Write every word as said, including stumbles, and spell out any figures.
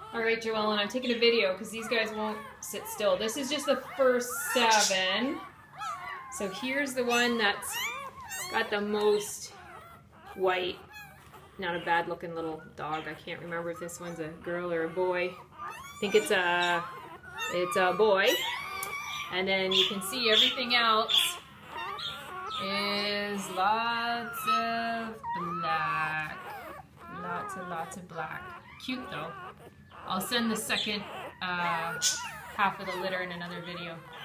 All right, Joellen, I'm taking a video because these guys won't sit still. This is just the first seven. So here's the one that's got the most white. Not a bad looking little dog. I can't remember if this one's a girl or a boy. I think it's a, it's a boy. And then you can see everything else is lots of black. Lots and lots of black. Cute though. I'll send the second uh, half of the litter in another video.